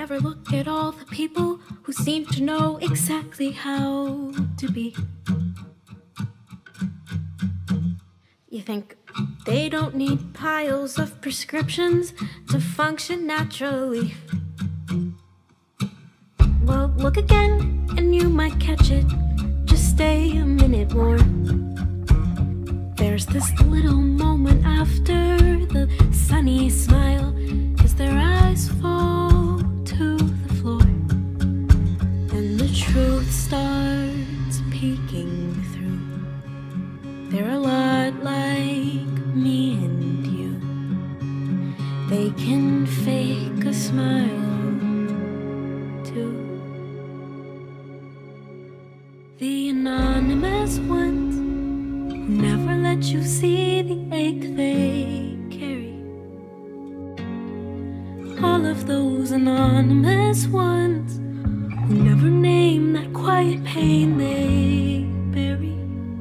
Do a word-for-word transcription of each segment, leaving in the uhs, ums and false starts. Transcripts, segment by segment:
never look at all the people who seem to know exactly how to be. You think they don't need piles of prescriptions to function naturally. Well, look again and you might catch it. Just stay a minute more. There's this little moment after the sunny smile as their eyes fall to the floor, and the truth starts peeking through. They're a lot like me and you. They can fake a smile too. The anonymous ones who never let you see the ache they carry. All of those anonymous ones who never name that quiet pain they bury.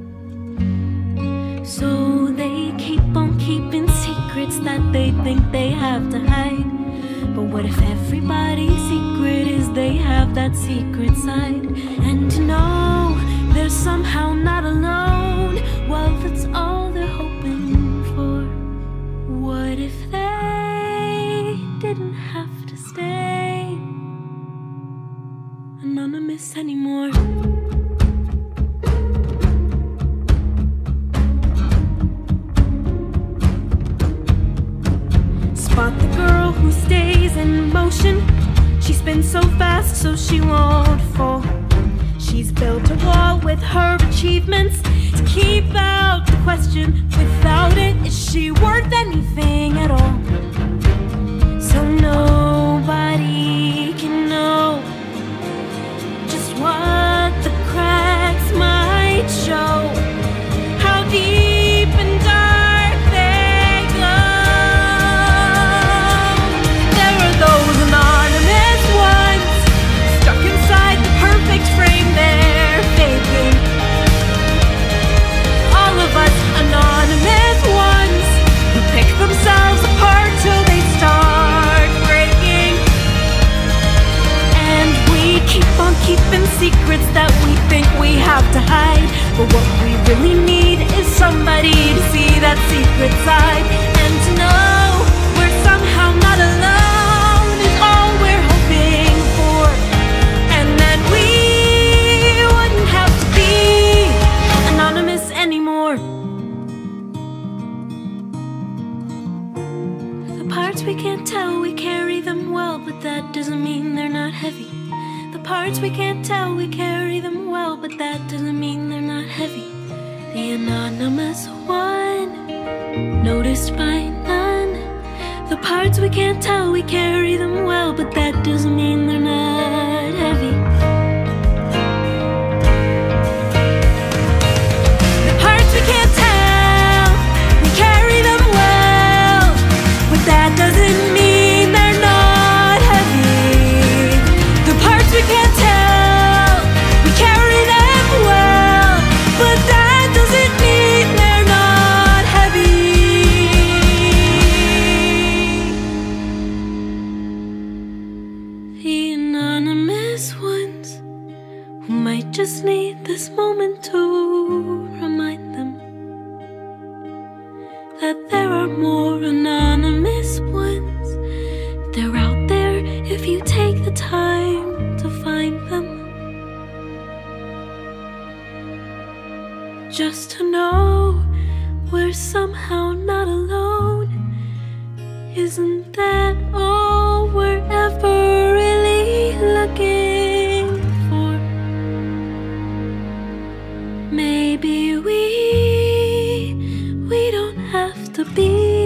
So they keep on keeping secrets that they think they have to hide. But what if everybody's secret is they have that secret side? And to know they're somehow not alone, well, that's all they're hoping for. What if they didn't have to stay anonymous anymore? Spot the girl who stays in motion. She spins so fast so she won't fall. She's built a wall with her achievements to keep out the question. Without it, is she worth anything at all? So nobody can know just what the cracks might show. How deep and dark they go. There are those anonymous ones stuck inside the perfect frame they're faking. All of us anonymous ones who pick themselves apart till they start breaking. And we keep on keeping secrets that we think we have to hide. But what we really need is somebody to see that secret side. And to know we're somehow not alone is all we're hoping for. And that we wouldn't have to be anonymous anymore. The parts we can't tell, we carry them well, but that doesn't mean they're not heavy. The parts we can't tell, we carry them well, but that doesn't mean they're not heavy. The anonymous one, noticed by none. The parts we can't tell, we carry them well, but that doesn't mean they're not heavy. The parts we can't tell, we carry them well, but that doesn't mean they're not heavy. The parts we can't tell, we carry them well, but that doesn't mean they're not heavy. The anonymous ones who might just need this moment to remind them that there are more anonymous ones. They're out there if you take the time to find them. Just to know we're somehow not alone, isn't that all we're ever really looking for? Maybe we, we don't have to be